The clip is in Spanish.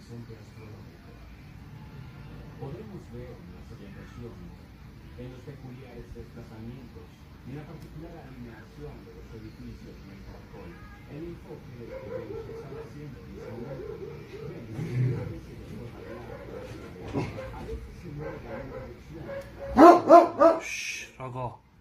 horizonte astronómico. Podemos ver en las orientaciones, en los peculiares desplazamientos y en la particular alineación de los edificios en el caracol, el enfoque del que Venus está haciendo en este momento. Venus es una especie de forma blanca, a veces se mueve en una dirección. Shh, Rocco.